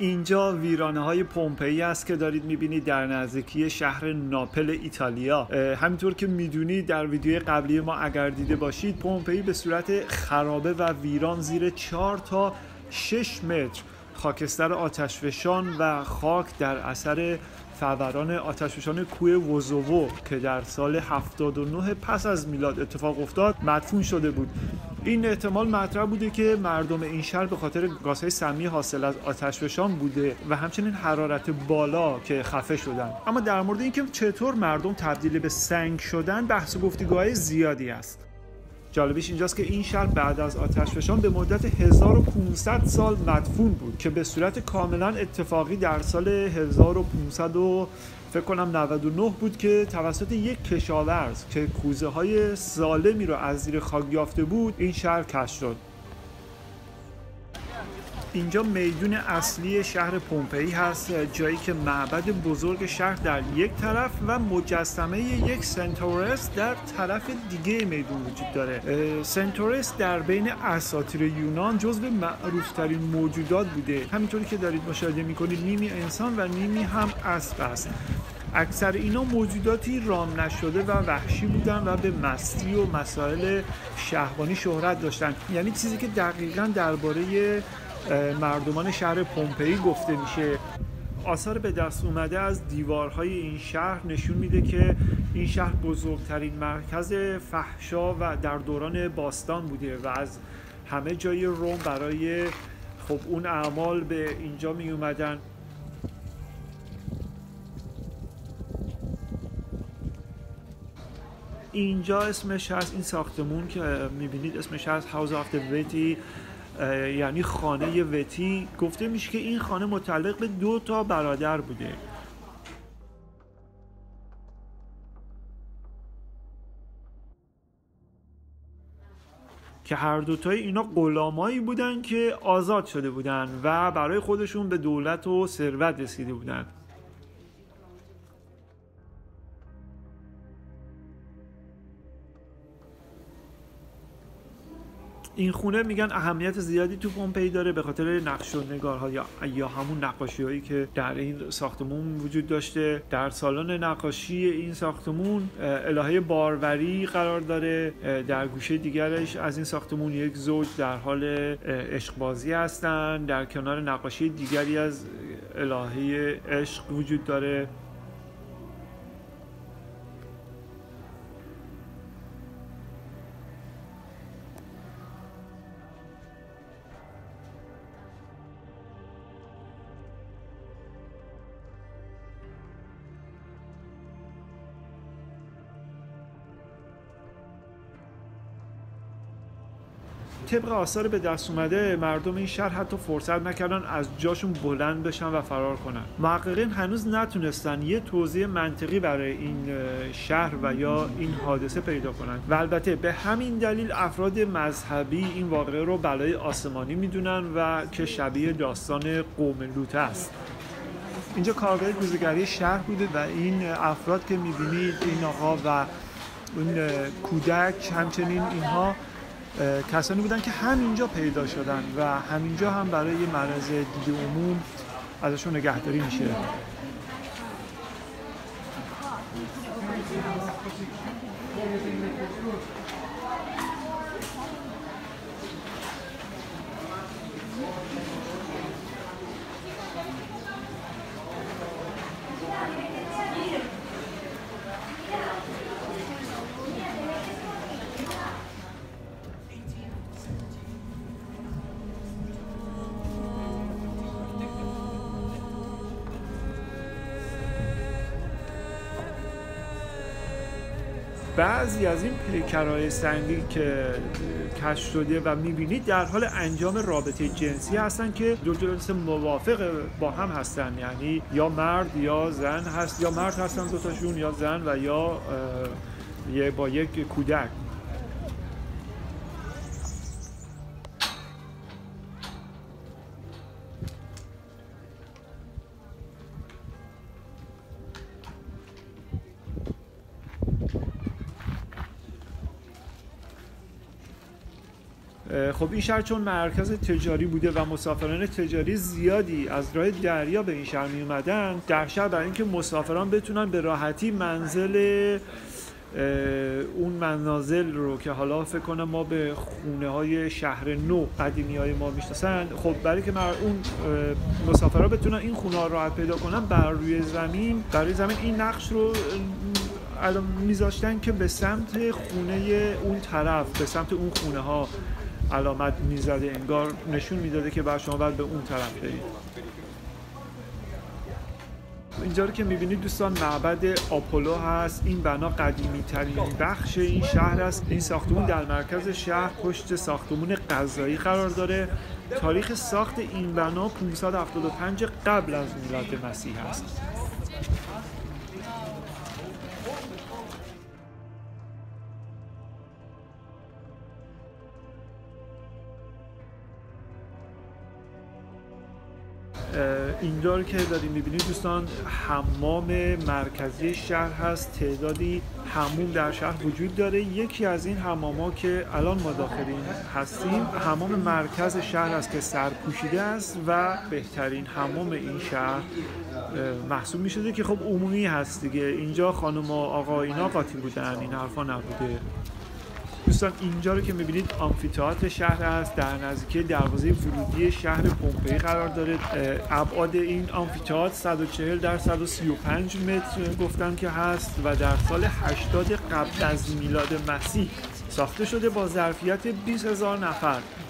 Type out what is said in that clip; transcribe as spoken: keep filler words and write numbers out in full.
اینجا ویرانه های پومپئی است که دارید میبینید در نزدیکی شهر ناپل ایتالیا. همینطور که میدونید در ویدیوی قبلی ما اگر دیده باشید، پومپئی به صورت خرابه و ویران زیر چهار تا شش متر خاکستر آتشفشان و خاک در اثر فوران آتشفشان کوه وزوو که در سال هفتاد و نه پس از میلاد اتفاق افتاد مدفون شده بود. این احتمال مطرح بوده که مردم این شهر به خاطر گازهای سمی حاصل از آتشفشان بوده و همچنین حرارت بالا که خفه شدن. اما در مورد اینکه چطور مردم تبدیل به سنگ شدن بحث و گفتگوهای زیادی است. جالبیش اینجاست که این شهر بعد از آتشفشان به مدت هزار و پانصد سال مدفون بود که به صورت کاملا اتفاقی در سال هزار و پانصد و فکر کنم نود و نه بود که توسط یک کشاورز که کوزه های سالمی رو از زیر خاک یافته بود این شهر کشف شد. اینجا میدون اصلی شهر پومپئی هست، جایی که معبد بزرگ شهر در یک طرف و مجسمه یک سنتورس در طرف دیگه میدون وجود داره. سنتورس در بین اساطیر یونان جزو معروفترین موجودات بوده. همینطوری که دارید مشاهده میکنید نیمی انسان و نیمی هم اسب است. اکثر اینا موجوداتی رام نشده و وحشی بودن و به مستی و مسائل شهوانی شهرت داشتن. یعنی چیزی که دقیقاً درباره مردمان شهر پومپئی گفته میشه. آثار به دست اومده از دیوارهای این شهر نشون میده که این شهر بزرگترین مرکز فحشا و در دوران باستان بوده و از همه جای روم برای خب اون اعمال به اینجا می اومدن. اینجا اسمش هست، این ساختمون که میبینید اسمش هست House of the Veti، یعنی خانه وتی. گفته میشه که این خانه متعلق به دو تا برادر بوده که هر دوتای اینا غلامایی بودن که آزاد شده بودن و برای خودشون به دولت و ثروت رسیده بودن. این خونه میگن اهمیت زیادی تو پومپئی داره به خاطر نقش و نگارها یا یا همون نقاشی هایی که در این ساختمون وجود داشته. در سالن نقاشی این ساختمون الهه باروری قرار داره. در گوشه دیگرش از این ساختمون یک زوج در حال عشق بازی هستن. در کنار نقاشی دیگری از الهه عشق وجود داره. طبق آثار به دست اومده مردم این شهر حتی فرصت نکردن از جاشون بلند بشن و فرار کنن. محققین هنوز نتونستن یه توضیح منطقی برای این شهر و یا این حادثه پیدا کنن و البته به همین دلیل افراد مذهبی این واقعه رو بلای آسمانی میدونن و که شبیه داستان قوم لوط است. اینجا کارگاه گوزه‌گری شهر بوده و این افراد که میبینید، این آقا و اون کودک، همچنین اینها کسانی بودن که همینجا پیدا شدن و همینجا هم برای مرض دید عموم ازشون نگهداری میشه. بعضی از این پیکرهای سنگی که کشف شده و میبینید در حال انجام رابطه جنسی هستن که دو جنس موافق با هم هستن، یعنی یا مرد یا زن هست، یا مرد هستن دوتاشون، یا زن و یا یه با یک کودک. خب این شهر چون مرکز تجاری بوده و مسافران تجاری زیادی از راه دریا به این شهر می اومدن، در شهر برای اینکه مسافران بتونن به راحتی منزل اون منازل رو که حالا فکر کنم ما به خونه های شهر نو قدیمی های ما میشناسن، خب برای که اون مسافرها بتونن این خونه ها راحت پیدا کنن، بر روی زمین برای زمین این نقش رو الان میذاشتن که به سمت خونه اون طرف، به سمت اون خونه ها علامت میزده، انگار نشون میداده که بر شما باید به اون طرف برید. اینجا رو که میبینید دوستان معبد آپولو هست. این بنا قدیمی ترین بخش این شهر است. این ساختمون در مرکز شهر پشت ساختمون قضایی قرار داره. تاریخ ساخت این بنا پانصد و هفتاد و پنج قبل از میلاد مسیح است. اینجا رو که داریم میبینید دوستان حمام مرکزی شهر هست. تعدادی حموم در شهر وجود داره. یکی از این حمام‌ها که الان ما داخل این هستیم حمام مرکز شهر است که سرپوشیده است و بهترین حمام این شهر محسوب میشده که خب عمومی هست دیگه. اینجا خانم و آقا اینا قاطی بودن، این حرفا نبوده. دوستان اینجا رو که میبینید آمفی‌تئاتر شهر است، در نزدیکی دروازه ورودی شهر پومپئی قرار داره. ابعاد این آمفی‌تئاتر صد و چهل در صد و سی و پنج متر گفتن که هست و در سال هشتاد قبل از میلاد مسیح ساخته شده با ظرفیت بیست هزار نفر.